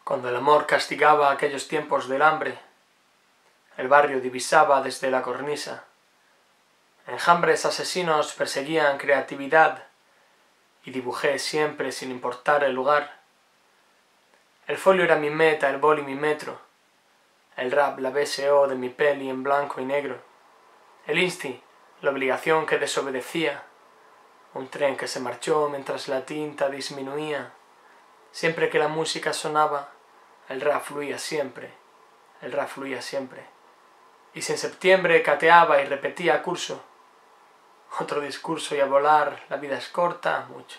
Cuando el amor castigaba aquellos tiempos del hambre, el barrio divisaba desde la cornisa. Enjambres asesinos perseguían creatividad y dibujé siempre sin importar el lugar. El folio era mi meta, el boli mi metro, el rap la BSO de mi peli en blanco y negro, el insti, la obligación que desobedecía, un tren que se marchó mientras la tinta disminuía. Siempre que la música sonaba, el rap fluía siempre, el rap fluía siempre. Y si en septiembre cateaba y repetía curso, otro discurso y a volar, la vida es corta, mucho.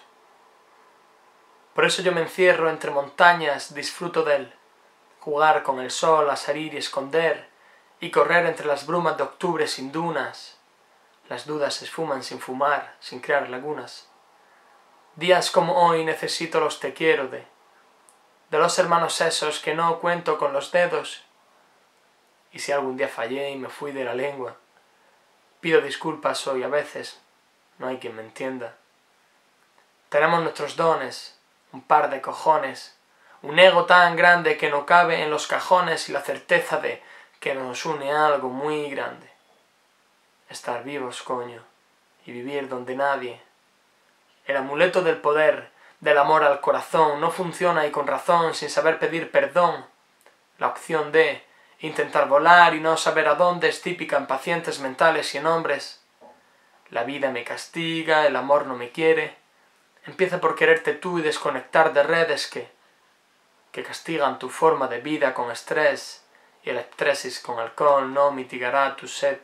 Por eso yo me encierro entre montañas, disfruto de él, jugar con el sol, asalir y esconder, y correr entre las brumas de octubre sin dunas. Las dudas se esfuman sin fumar, sin crear lagunas. Días como hoy necesito los te quiero de los hermanos esos que no cuento con los dedos. Y si algún día fallé y me fui de la lengua, pido disculpas hoy a veces, no hay quien me entienda. Tenemos nuestros dones, un par de cojones, un ego tan grande que no cabe en los cajones y la certeza de que nos une algo muy grande. Estar vivos, coño, y vivir donde nadie. El amuleto del poder, del amor al corazón, no funciona y con razón sin saber pedir perdón. La opción de intentar volar y no saber a dónde es típica en pacientes mentales y en hombres. La vida me castiga, el amor no me quiere. Empieza por quererte tú y desconectar de redes que castigan tu forma de vida con estrés, y el estrés con alcohol no mitigará tu sed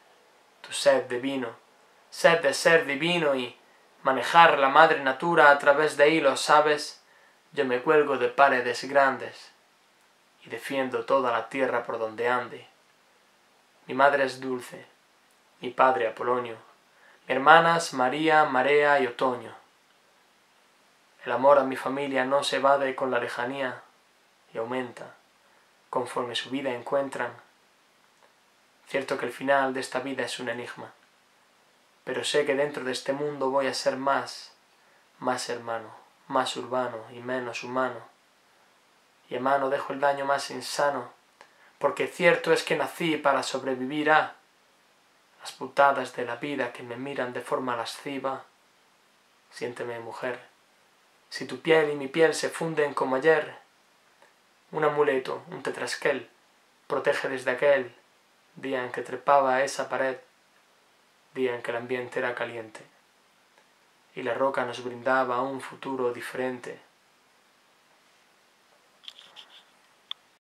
de vino, sed de ser divino y manejar la madre natura a través de hilos, ¿sabes? Yo me cuelgo de paredes grandes y defiendo toda la tierra por donde ande. Mi madre es Dulce, mi padre Apolonio, mi hermanas María, Marea y Otoño. El amor a mi familia no se evade con la lejanía y aumenta conforme su vida encuentran. Cierto que el final de esta vida es un enigma, pero sé que dentro de este mundo voy a ser más hermano, más urbano y menos humano. Y en mano dejo el daño más insano, porque cierto es que nací para sobrevivir a las putadas de la vida que me miran de forma lasciva. Siénteme, mujer, si tu piel y mi piel se funden como ayer, un amuleto, un tetrasquel, protege desde aquel día en que trepaba a esa pared, día en que el ambiente era caliente y la roca nos brindaba un futuro diferente.